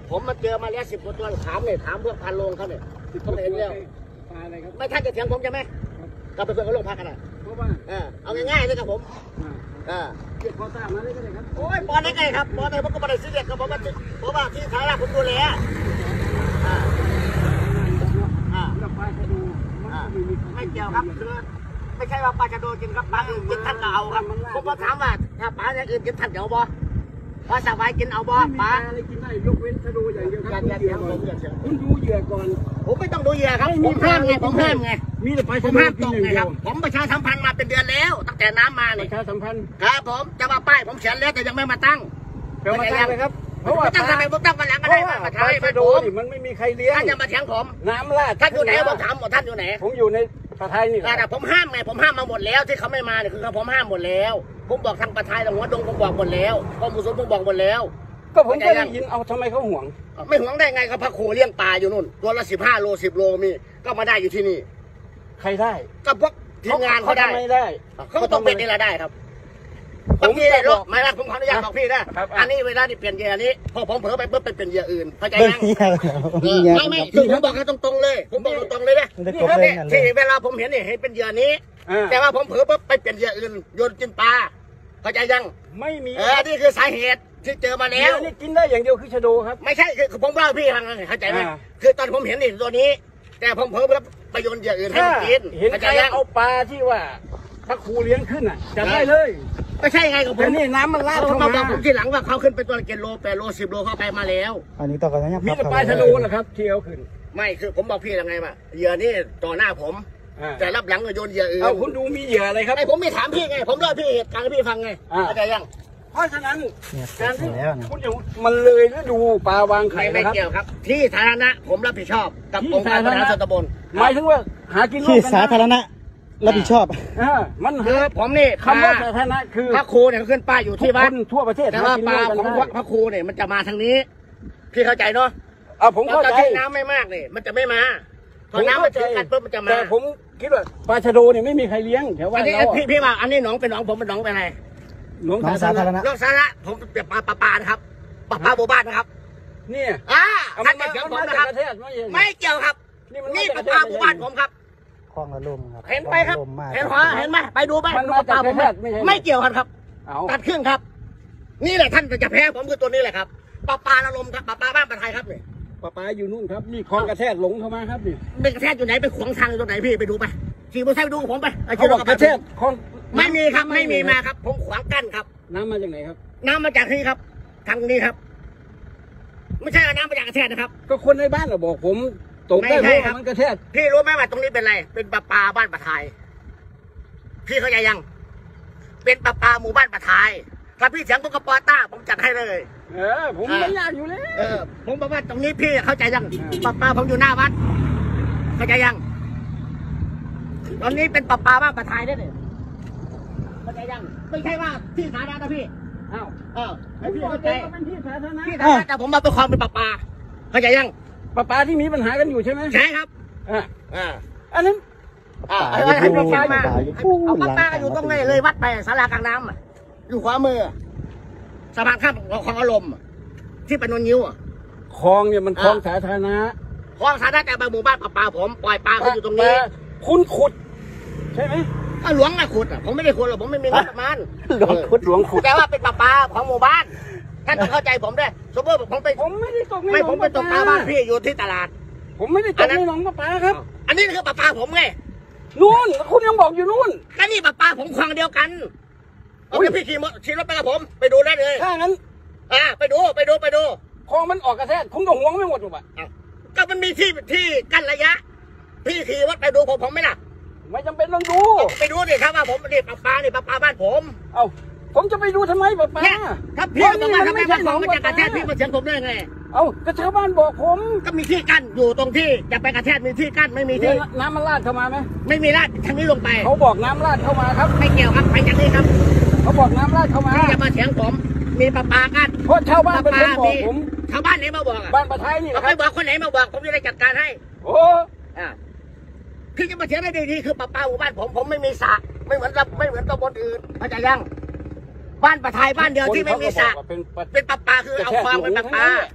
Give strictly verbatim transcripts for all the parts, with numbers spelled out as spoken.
ผมมาเจอมาแล้วสิบกว่าตัวถามเนี่ยถามเพื่อพันโรงเขาเนี่ยเขาเห็นแล้วไม่ท่านจะเถียงผมใช่ไหมก็ไปเพื่อนเขาลงพักกันอ่ะเพราะว่าเอาง่ายๆเลยครับผมอ่าเก็บพอทราบมาได้เลยครับโอ้ยบอลได้ไงครับบอลได้ผมก็บอลได้ซีเรียสครับเพราะว่าเพราะว่าที่ฐานะผมดูแลอ่าอ่าไม่เกี่ยวครับคือไม่ใช่ว่าปลาชะโดกินครับปลาอื่นกินท่านก็เอาครับผมก็ถามว่าถ้าปลาอย่างอื่นกินท่านเดี๋ยวบ่ปลาสวายกินเอาบ่ปลาอะไรกินได้ยกเว้นชะโดอย่างเดียวครับเหยื่อก่อนคุณดูเหยื่อก่อนผมไม่ต้องดูเหยื่อครับผมห้ามไงผมห้ามไงมีแต่ปลาผมห้ามตกไงครับผมประชาสัมพันธ์มาเป็นเดือนแล้วตั้งแต่น้ำมาเนี่ยประชาสัมพันธ์ครับผมจะมาป้ายผมเขียนแล้วแต่ยังไม่มาตั้งเดี๋ยวมาตั้งเลยครับเพราะว่าตั้งทำไมผมตั้งมาหลังก็ได้มาถ่ายมาดูมันไม่มีใครเลี้ยงท่านจะมาเถียงผมน้ำลาดท่านอยู่ไหนผมถามหมดท่านอยู่ไหนผมอยู่ในประเทศนี่แต่ผมห้ามไงผมห้ามมาหมดแล้วที่เขาไม่มาเนี่ยคือผมห้ามหมดแล้วผมบอกทางประเทศทางหัวดงผมบอกหมดแล้วข้อมูลผมบอกหมดแล้วก็ผมก็ได้ยินเอาทำไมเขาห่วงไม่ห่วงได้ไงครับพระครูเลี้ยงปลาอยู่นู่นตัวละสิบห้าโลสิบโลมีก็มาได้อยู่ที่นี่ใครได้ก็พวกทีมงานเขาได้ไม่ได้เขาต้องเป็นนี่แหละได้ครับผมพี่ได้หรอกไม่นะผมขออนุญาตบอกพี่นะอันนี้เวลาที่เปลี่ยนเหยื่อนี้พอผมเผลอไปเพิ่มไปเป็นเหยื่ออื่นเข้าใจยังไม่ไม่คือผมบอกให้ตรงๆเลยผมบอกตรงๆเลยนะที่เวลาผมเห็นเนี่ยเห็นเป็นเหยื่อนี้แต่ว่าผมเผลอไปเปลี่ยนเหยื่ออื่นโยนกินปลาเข้าใจยังไม่มีเออนี่คือสาเหตุที่เจอมาแล้วนี่กินได้อย่างเดียวคือชะโดครับไม่ใช่คือผมว่าพี่ฟังเข้าใจไหมคือตอนผมเห็นนี่ตัวนี้แต่ผมเผลอไปโยนเหยื่ออื่นให้กินเห็นใครเอาปลาที่ว่าพระครูเลี้ยงขึ้นอ่ะจะได้เลยไม่ใช่ไงกับผมนี่น้ำมันลาดเข้ามาบอกผมทีหลังว่าเขาขึ้นเป็นตัวกิโลแปดโลสิบโลเข้าไปมาแล้วอันนี้ต่อกันนะมีแต่ปลาชะโดเหรอครับที่เอาขึ้นไม่คือผมบอกพี่ยังไงมาเหยื่อนี่ต่อหน้าผมแต่รับหลังก็โยนเหยื่ออื่นเอาคุณดูมีเหยื่ออะไรครับไอ้ผมไม่ถามพี่ไงผมเล่าพี่เหตุการณ์ให้พี่ฟังไงเข้าใจยังเพราะฉะนั้นการที่คุณอยู่มันเลยฤดูปลาวางไข่ไม่เกี่ยวครับที่สาธารณะผมรับผิดชอบกับองค์การบริหารส่วนตำบลหมายถึงว่าหากินที่สาธารณะรับผิดชอบมันคือผมนี่คำว่าสาธารณะคือพระครูเนี่ยขึ้นป้ายอยู่ที่วัดทั่วประเทศแต่ว่าปลาของพระครูเนี่ยมันจะมาทางนี้พี่เข้าใจเนาะเอาผมเข้าใจที่น้ำไม่มากเนี่ยมันจะไม่มาพอน้ำมันเจอกันปุ๊บมันจะมาแต่ผมคิดว่าปลาชะโดเนี่ยไม่มีใครเลี้ยงแถวว่าเราพี่พี่ว่าอันนี้หนองเป็นหนองผมเป็นหนองเป็นอะไรหนองสาธารณะหนองสาธารณะผมเป็นปลาปลาปลานะครับปลาปลาโบบ้านนะครับนี่อ่าท่านจะเกี่ยวผมนะครับไม่เกี่ยวครับนี่ปลาปลาโบบ้านผมครับคลองละลมครับเห็นไปครับเห็นหัวเห็นไหมไปดูไปดูปลาผมไม่เกี่ยวกันครับตัดครึ่งครับนี่แหละท่านจะแพ้ผมคือตัวนี้แหละครับปลาปลาละลมครับปลาปลาบ้านปลาไทยครับนี่ปลาปลาอยู่นู่นครับนี่คลองกระแทกหลงเข้ามาครับนี่เป็นกระแทกอยู่ไหนไปขวางทางอยู่ตรงไหนพี่ไปดูไปขี่มอเตอร์ไซค์ไปดูผมไปเขาบอกกระแทกคลองไม่มีครับไม่มีมาครับผมขวางกั้นครับน้ำมาจากไหนครับน้ำมาจากนี่ครับทางนี้ครับไม่ใช่น้ำมาจากกระแทกนะครับก็คนในบ้านเราบอกผมตรงได้ไหมครับมันกระแทกพี่รู้ไหมว่าตรงนี้เป็นอะไรเป็นปลาปลาบ้านปลาไทยพี่เข้าใจยังเป็นปลาปลาหมู่บ้านปลาไทยถ้าพี่เสียงตุ๊กปอต้าผมจัดให้เลยเออผมไม่อยากอยู่เลยเออผมบอกว่าตรงนี้พี่เข้าใจยังปลาปลาผมอยู่หน้าวัดเข้าใจยังตอนนี้เป็นปลาปลาบ้านปลาไทยได้เลยเข้าใจยังไม่ใช่ว่าที่สาธารณะพี่อ้าวอ้าวพี่เข้าใจเป็นที่สาธารณะที่สาธารณะแต่ผมมาเป็นความเป็นปลาปลาเข้าใจยังปลาปลาที่มีปัญหากันอยู่ใช่ไหมใช่ครับอ่าอ่าอันนั้นอ่าให้ปลาปลามาเอาปลาปลาอยู่ตรงไหนเลยวัดไปศาลากลางน้ำอยู่ขวามือสะพานข้ามคลองอารมณ์ที่เป็นนนยิ้วคลองเนี่ยมันคลองสาธารณะคลองสาธารณะแต่บางหมู่บ้านปลาปลาผมปล่อยปลาเขาอยู่ตรงนี้คุณขุดใช่ไหมก็หลวงนะขุดอ่ะผมไม่ได้ขุดหรอกผมไม่มีงบประมาณหลวงขุดหลวงขุดแต่ว่าเป็นปลาปลาของหมู่บ้านท่านต้องเข้าใจผมด้วยสมมติผมไปผมไม่ได้ตกไม่ผมไปตกปลาบ้านพี่อยู่ที่ตลาดผมไม่ได้ตกในหนองปลาปลาครับอันนี้คือปลาปลาผมไงนู่นคุณยังบอกอยู่นู่นก็นี่ปลาปลาผมคลองเดียวกันเอาไปพี่ขี่มอขี่รถไปกับผมไปดูได้เลยถ้างั้นอ่าไปดูไปดูไปดูคลองมันออกกระแทกคุณก็ห่วงไม่หมดหรอกอ่ะก็มันมีที่ที่กั้นระยะพี่ขี่รถไปดูผมผมไม่ล่ะไม่จำเป็นต้องดูไปดูดิครับว่าผมนี่ปลาปลานี่ปลาปลาบ้านผมเอ้าผมจะไปดูทำไมปลาปลาถ้าพี่บอกว่าทำไมมันของมันจะกระแทกพี่มาเสียงผมได้ไงเอ้าก็ชาวบ้านบอกผมก็มีที่กั้นอยู่ตรงที่จะไปกระแทกมีที่กั้นไม่มีที่น้ำมันลาดเข้ามาไหมไม่มีลาดทางนี้ลงไปเขาบอกน้ำลาดเข้ามาครับไม่เกี่ยวครับไปจากนี้ครับเขาบอกน้ำลาดเข้ามาพี่จะมาเสียงผมมีปลาปลากั้นเพราะชาวบ้านเป็นคนบอกผมชาวบ้านไหนมาบอกบ้านปลาไทยนี่นะครับไม่บอกคนไหนมาบอกผมจะได้จัดการให้โอ้อ่าพี่จะมาเถียงได้ดีๆคือปลาปลาหมู่บ้านผมผมไม่มีสระไม่เหมือนไม่เหมือนตำบลอื่นเข้าใจยังบ้านปลาไทยบ้านเดียวที่ไม่มีสระเป็นปลาปลาคือเอาคลองเป็นปลาปลา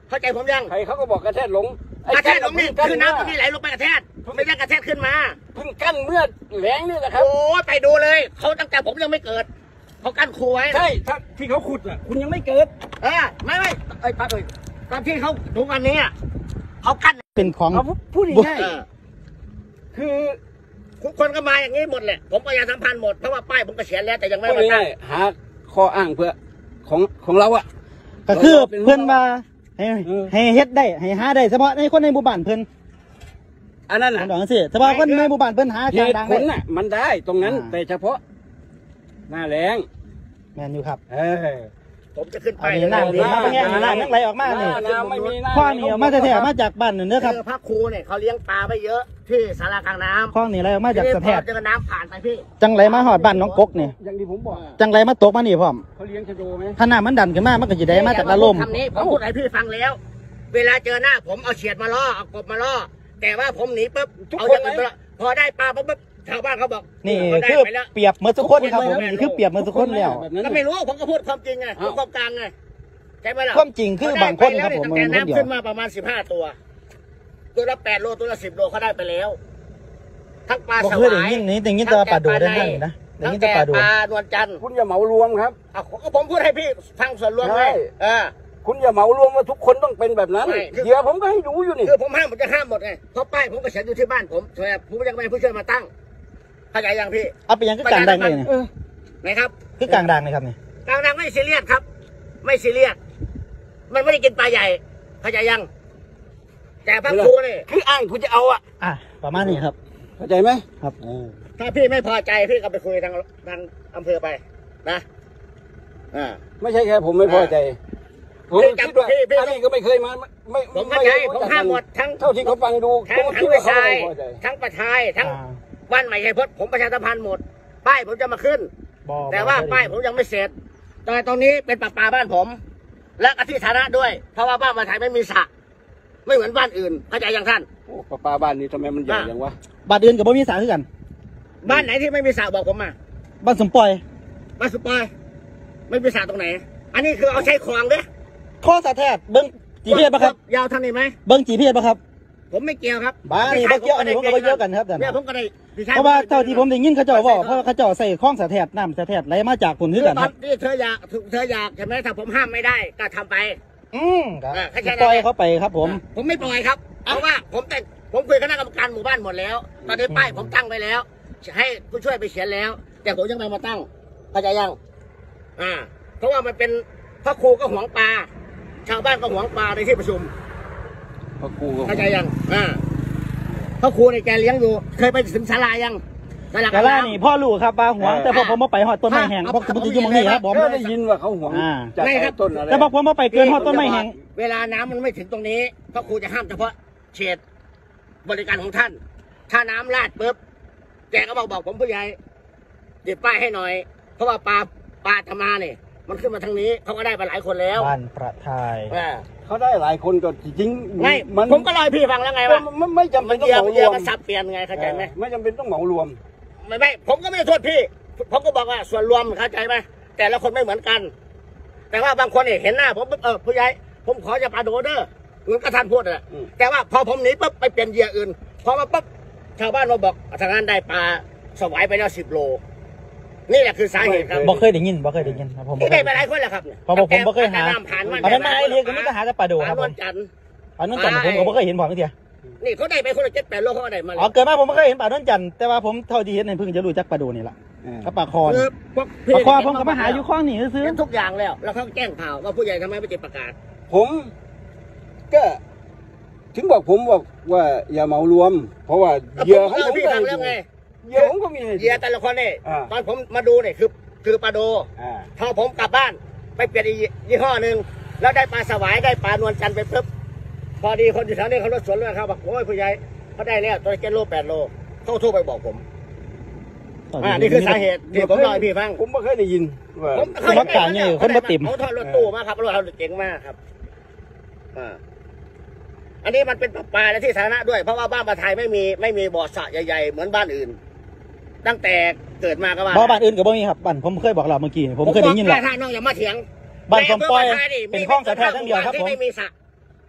เข้าใจผมยังใครเขาก็บอกกระแทกหลงกระแทกลงนี่คือน้ำตรงนี้ไหลลงไปกระแทกไม่ได้กระแทกขึ้นมาเพิ่งกั้นเมื่อแรงนี่แหละครับโอ้ไปดูเลยเขาตั้งแต่ผมยังไม่เกิดเขากั้นคูไว้ใช่ถ้าที่เขาขุดอ่ะคุณยังไม่เกิดเออไม่ไม่เอ้ยปั๊บเอ้ยตอนที่เขาทุกวันนี้อะเขากั้นเป็นของเอาพูดง่ายเออๆคือทุกคนก็มาอย่างนี้หมดแหละผมประชาสัมพันธ์หมดเพราะว่าป้ายผมก็เขียนแล้วแต่ยังไม่พูดมาตั้ง่าง ยๆหาข้ออ้างเพื่อของของเราอ่ะก็คือเราเป็นเพิ่นว่าให้เออให้เฮ็ดได้ให้หาได้เฉพาะในคนในหมู่บ้านเพิ่นอันนั้นผน่ะมบอกจังซี่เฉพาะคนในหมู่บ้านเพิ่นหาเหกลางตุดังผได้ลน่ะมันได้ตรงนั้นอ่าแต่เฉพาะหน้าแรงแม่นอยู่ครับเออผมจะขึ้นไปอันนี้น้ำดีมาเป็นไงน้ำยังไหลออกมานี่หน้าไม่มีหน้าข้อนี้ออกมาแท้ๆมาจากบ้านนั่นเด้อครับคือพระครูเนี่ยเขาเลี้ยงปลาไว้เยอะที่ศาลากลางน้ำข้อนี้ไหลออกมาจากสะแพพทอเจอน้ำผ่านไปพี่จังไหลมาฮอดบ้านน้องกกนี่อย่างที่ผมบอกจังไหลมาตกมานี่พร้อมเขาเลี้ยงชะโดไหมถ้าน้ำมันดันขึ้นมามันก็สิได้มาจากละลมคำนี้ผมพูดให้พี่ฟังแล้ว เวลาเจอหน้าผมเอาเฉียดมาล่อเอากบมาล่อแต่ว่าผมหนีปุ๊บเอาอย่างอื่นมาล่อพอได้ปลาปุ๊บชาวบ้านเขาบอกนี่เขาได้คือไปแล้วเปรียบเหมือนทุกคนครับผมนี่คือเปรียบเหมือนทุกคนแล้วแบบนั้นก็ไม่รู้ผมก็พูดความจริงไงพูดความกลางไงใช่ไหมล่ะความจริงคือบางคนครับผมเขาได้ไปแล้วมันคนเดียวตั้งแต่น้ำขึ้นมาประมาณสิบห้าตัว ตัวละแปดโลตัวละสิบโลเขาได้ไปแล้ว ทั้งปลาบ่สเคยได้วายยินนี่ได้ยินแต่ว่าปลาโดดได้นั่นนะได้ทั้งยินแต่แต่ปลาโดปดลานวลจันทร์คุณอย่าเหมารวมครับอ่ะก็ผมพูดให้พี่ฟังส่วนรวมไงใช่เออคุณอย่าเหมารวมว่าทุกคนต้องเป็นแบบนั้นไม่คือเดี๋ยวผมก็ให้ดูอยู่นี่คือผมห้ามผมจะห้ามหมดไงเพราะป้ายผมก็เขียนอยู่ที่บ้านผมแต่ผมยังไม่ให้ผู้ช่วยมาตั้งเข้าใจยังพี่เอาไปยังคือกลางดังเลยนี่เออนะครับคือกลางดังเลยครับนี่กลางนางไม่ซีเรียสครับ ไม่ซีเรียสมันไม่ได้กินปลาใหญ่เข้าใจยัง แต่พระครูนี่คืออ้างคุณจะเอาอ่ะอ่ะประมาณนี้ครับเข้าใจไหมครับเออถ้าพี่ไม่พอใจพี่ก็ไปคุยทางทางอำเภอไปนะอ่าไม่ใช่แค่ผมไม่พอใจผมพี่จับคิดว่าพี่พี่อันนี้ก็ไม่เคยมาไม่ผมเข้าใจผมห้ามหมดทั้งเท่าที่เขาฟังดูทั้ผงมทั้คิงดวิว่าเขาชายไม่พอใจทั้งประชายทั้งอ่าบ้านใหม่ชัยพจน์ผมประชาสัมพันธ์หมด ป้ายผมจะมาขึ้นบ่แต่ว่าบ่ป้ายผมยังไม่เสร็จแต่ตรงนี้เป็นปลาปลาบ้านผม และอธิฐานะด้วย เพราะว่าบ้านมาไทยไม่มีสระไม่เหมือนบ้านอื่นเข้าใจยังท่านโอ้ปลาปลาบ้านนี้ทำไมมันใหญ่อย่างวะบาดอื่นกับบ่มีสาคือกันบ้านไหนที่ไม่มีสระบอกผมมาบ้านสมปล่อยบ้านสุปอยไม่มีสระตรงไหน อันนี้คือเอาใช้คลองเด้ข้อสาแทศเบิ้งจีเพียบ่ครับยาวเท่านี้ไหมเบิ้งจีเพียบ่ครับผมไม่เกี่ยวครับบ้านี่บ่เกี่ยวอันนี้ผมก็บ่เกี่ยวกันครับท่านเนี่ยผมก็ได้พี่ชยเพราะว่าเท่าที่ผมได้ยินเขาเจ้าบอกเพราะว่าเขาเจ้าใส่ข้องสาแทศน้ำสาแทศไหลมาจากฝุ่นคืคือ อกันตคอรันบที่เธออยากเธออยากใช่ไหมถ้าผมห้ามไม่ได้ก็ทำไปอืมครับอ่าเข้าใจนะปล่อยเขาไปครับผมผมไม่ปล่อยครับ เพราะว่าผมแต่งผมคุยกับคณะกรรมการหมู่บ้านหมดแล้ว ตอนนี้ป้ายผมตั้งไปแล้ว ให้ผู้ช่วยไปเขียนแล้ว แต่ผมยังไม่มาตั้งเข้าใจยังอ่า เพราะว่ามันเป็นพระครูก็หวงปลาชาวบ้านก็หวงปลาในที่ประชุมพระครูก็เข้าใจยังอ่าพระครูในแกเลี้ยงอยู่ เคยไปถึงศาลายังศาลาแต่ล่านี่พ่อรู้ครับปลาหวงแต่พอผมมาไปหอดต้นไม้แห้งเพราะผมจะอยู่ตรงนี้ครับผมก็ได้ยินว่าเขาหวงอ่าจากไม่ครับต้นอะไรแต่บอกผมมาไปเกินหอดต้นไม้แห้งเวลาน้ำมันไม่ถึงตรงนี้พระครูจะห้ามเฉพาะเขตบริการของท่าน ถ้าน้ำลาดปุ๊บแกก็บอกบอกผมผู้ใหญ่ติดป้ายให้หน่อย เพราะว่าปลาปลาธรรมาเนี่ยมันขึ้นมาทางนี้เขาก็ได้ไปหลายคนแล้วบ้านประทายอ่าเขาได้หลายคนก็จริงๆไม่มันผมก็เล่าให้พี่ฟังแล้วไงว่ามันไม่จำเป็มัน นต้องเยียเหวมารเยียววมมันสับเปลี่ยนไงเข้าใจไหมไม่จำเป็นต้องเหมารวมไม่ไม่ผมก็ไม่ได้โทษพี่ ผมก็บอกว่าส่วนรวมเข้าใจไหมแต่ละคนไม่เหมือนกัน แต่ว่าบางคนเนี่ยเห็นหน้าผมปุ๊บเออผู้ใหญ่ผมขอจะปลาโดเดอร์เหมือนกับท่านพูดแหละอืมแต่ว่าพอผมหนีปุ๊บไปเปลี่ยนเหยื่ออื่นพอมาปุ๊บชาวบ้านมาบอกทางนั้นได้ปลาสวายไปแล้วสิบโลนี่แหละคือสาเหตุครับบ่เคยได้ยินบ่เคยได้ยินครับผมบ่ที่เคได้ยไปหลายคนแหละครับเนี่ยเพราะว่าผมบ่เคยหาแต่น้ำผ่านมันอันนั้นมาไอ้เรียกก็มีแต่หาแต่ปลาโดปครับนผวมลจันทร์ปลาโดนจันทร์ผมก็บ่เคยเห็นบ่เมื่อกี้นี่เขาได้ไปคนละเจ็ดแปดโลเขาก็ได้มาแล้อ๋อวเกิดมาผมไม่เคยเห็นปลาโดนจันทร์แต่ว่าผมเท่าที่เห็นในเพิ่งจะรู้จักปลาโดนี่แหละกับปลาคอนคือพวกปลาคอนผมก็มาหาอยู่ข้องนี่ซื้อเห็นทุกอย่างแล้ว แล้วเขาแจ้งข่าวว่าผู้ใหญ่ทำไมไม่ติดประกาศผมก็ถึงบอกผมบอกว่าอย่าเหมารวม เพราะว่าเหยื่อของผมพี่ก็ฟังแล้วไงเหยื่อผมก็มีให้เหยื่อแต่ละคนเนี่ยอ่าตอนผมมาดูเนี่ยคือคือปลาโดอ่าพอผมกลับบ้านไปเปลี่ยนอีกยี่ห้อหนึ่งแล้วได้ปลาสวายได้ปลานวลจันทร์ไปปุ๊บพอดีคนอยู่แถวนี้เขารถสวนเลยครับบอกโอ้ยผู้ใหญ่เขาได้แล้วตัวเจ็ดโลแปดโลเขาโทรไปบอกผมอ่านี่คือสาเหตุที่ผมเล่าให้พี่ฟังผมไม่เคยได้ยินว่าผมคนรักการนี่คนบ่ติ่มเขาทอดรถตู้มาครับรถเราเจ๋งมากครับอ่าอันนี้มันเป็นปลาปลาและที่สาธารณะด้วยเพราะว่าบ้านปลาไทยไม่มีไม่มีบ่อสระใหญ่ๆเหมือนบ้านอื่น ตั้งแต่เกิดมาก็ว่าบ่บ้านอื่นก็บ่มีครับบ้านผมเคยบอกเราเมื่อกี้ผมเคยได้ยินหรอกถ้าน้องอย่ามาเถียงบ้านผมปล่อยแต่เป็นห้องสาธารณะทั้งเดียวครับผมที่ไม่มีสระ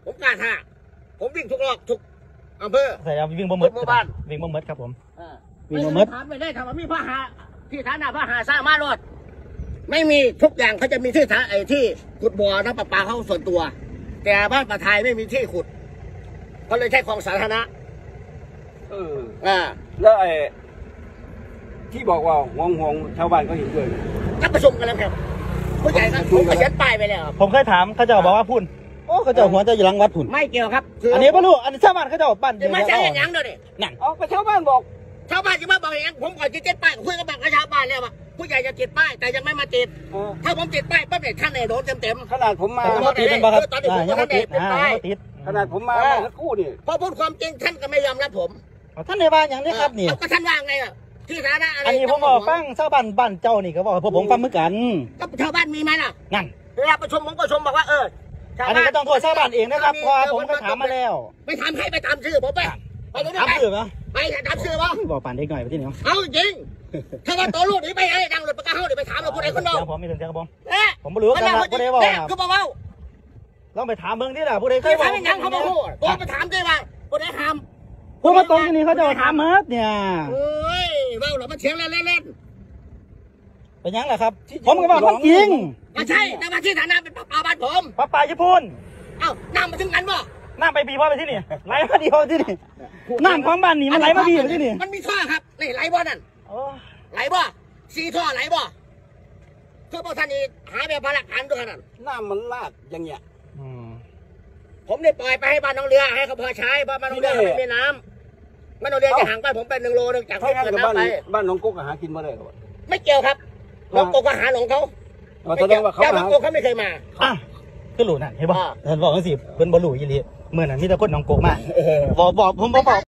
ผมกล้าท้าผมวิ่งทุกรอบทุกอำเภอใส่เอาวิ่งบ่หมดหมู่บ้านวิ่งบ่หมดครับผมอ่าวิ่งบ่หมดถามไปได้ถามว่ามีพระหาที่ฐานะพระหาสร้างมารอดไม่มีทุกอย่างเขาจะมีที่ฐานไอ้ที่ขุดบ่อน้ำประปาเขาส่วนตัว แต่บ้านปะไทยไม่มีที่ขุดเขาเลยใช้คลองสาธารณะเอออ่าแล้วไอ้ที่บอกว่าห่วงห่วงชาวบ้านก็เห็นด้วยก็ประชุมกันแล้วครับผู้ใหญ่ก็ผมก็เขียนป้ายไปแล้วครับผมเคยถามเขาเจะบอกว่าพุ่นโอ้เขาเจะหัวเจะอยู่หลังวัดพุ่นไม่เกี่ยวครับคือันนี้บ่รู้อันนี้ชาวบ้านเขาเจะบ้านจะมาใช้อย่างเดียวนี่นั่นเอาก็ชาวบ้านบอกชาวบ้านจะมาบอกอย่างผมก่อนจะติดป้ายคุยกับบังกับชาวบ้านแล้วว่าผู้ใหญ่จะติดป้ายแต่ยังไม่มาติดเออถ้าผมติดป้ายปั๊บเนี่ยท่านเนี่ยโดนเต็มเต็มขนาดผมมายังบ่ติดเป็นบ่ครับตอนนี้ผมอ่ายังบ่ติดเป็นอ่าป้ายยังบ่ติดขนาดผมมาเออเมื่อสักครู่นี่พอพูดความจริงท่านก็ไม่ยอมรับผมท่านในบ้านอย่างนี้ครับนี่เอาก็ท่านว่าไงอ่ะที่ฐานะอะไรอันนี้ผมบอกฟังชาวบ้านบ้านเจ้านี่ก็บอกพวกผมฟังเหมือนกันก็ชาวบ้านมีไหมล่ะนั่นเวลาประชุมผมก็ชมบอกว่าเออชาวอันนี้ก็ต้องโทษชาวบ้านเองนะครับเพราะว่าผมก็ถามมาแล้วไม่ทำให้ไปตามชื่อผมไปไปดูดิถามไปสื่อปะไปตามชื่อวะบอกป่านเด็กหน่อยไปที่นี่เอาจริงถ้าว่าตัวลูกนี้ไปไอ้ดังหลุดปากกาเฮาเดี๋ยวไปถามเราผู้ใดคนนอกเดี๋ยวผมมีถึงเสียงกระบอกเอ๊ะผมไม่รู้กันนะผู้ใดบอกเนี่ยคือบอกว่าลองไปถามเบิ่งที่ล่ะผู้ใดเคเคยยบอถาก มยังเขาบอกพูดตัวไปถามได้ว่าผู้ใดถามพวกมาตรงที่นี่เขาจะถามเมิดเนี่ยเอ้ยเบ้าเหรอมันเถียงเล่นเล่นเป็นยังไงครับ ผมก็บอกความจริงไม่ใช่แต่มาที่ฐานะเป็นป้าป่าบ้านผมป้าป่าญี่ปุ่นเอ้าน้ำมาถึงกันบ่น้ำไปปีพ่อไปที่นี่ไหลมาดีพ่อที่นี่น้ำของบ้านนี่มันไหลมาดีไปที่นี่มันมีท่อครับนี่ไหลบ่นั่นโอ้ไหลบ่สีท่อไหลบ่คือพวกท่านนี่หาแบบพลักฐานด้วยนั่นน้ำมันลาดอย่างเงี้ยอืมผมได้ปล่อยไปให้บ้านน้องเรือให้เขาพอใช้เพราะบ้านน้องเรือไม่มีน้ำบ้านน้องเรือจะห่างบ้านผมเป็นหนึ่งโลนึงจากถ้าที่งั้นเกิดกับบ้านน้ำไปบ้านน้องกุ๊กหากินมาได้หรอไม่เกี่ยวครับน้องโกก็หาหลงเขาแสดงว่าเขาแต่น้หาองโกเขาไม่เคยมาอ่ะคือหลูนั่นเห็นป่ะอ่าท่านบอกกันสิเพิ่นบ่หลูยี่ลีเมื่อนั้นมีแต่คนน้องโกกมาบอกบอกผมบอก